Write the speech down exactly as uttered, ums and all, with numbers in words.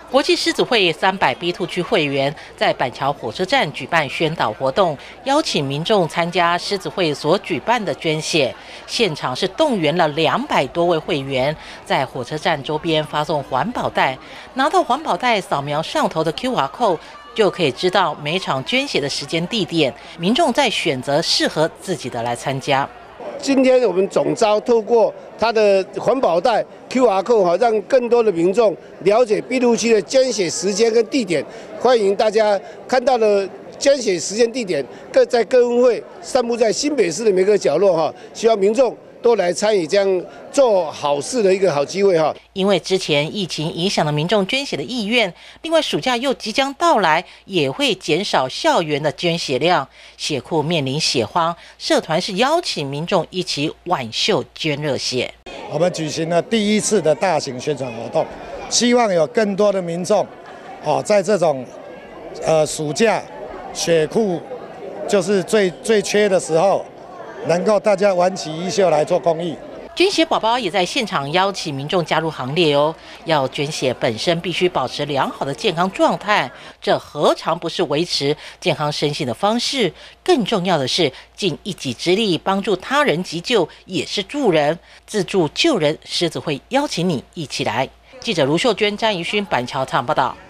国际狮子会三百 B 二 区会员在板桥火车站举办宣导活动，邀请民众参加狮子会所举办的捐血。现场是动员了两百多位会员，在火车站周边发送环保袋，拿到环保袋扫描上头的 Q R code， 就可以知道每场捐血的时间地点，民众再选择适合自己的来参加。 今天我们总召透过它的环保袋 Q R code 哈，让更多的民众了解碧露区的捐血时间跟地点。欢迎大家看到了捐血时间地点，各在各分会散布在新北市的每个角落哈，希望民众都来参与这样做好事的一个好机会哈。 因为之前疫情影响了民众捐血的意愿，另外暑假又即将到来，也会减少校园的捐血量，血库面临血荒，社团是邀请民众一起挽袖捐热血。 我们举行了第一次的大型宣传活动，希望有更多的民众，哦，在这种呃暑假血库就是最最缺的时候，能够大家挽起衣袖来做公益。 捐血宝宝也在现场邀请民众加入行列哦。要捐血本身必须保持良好的健康状态，这何尝不是维持健康身心的方式？更重要的是尽一己之力帮助他人急救，也是助人。自助救人，狮子会邀请你一起来。记者卢秀娟、詹怡勋板桥采访报道。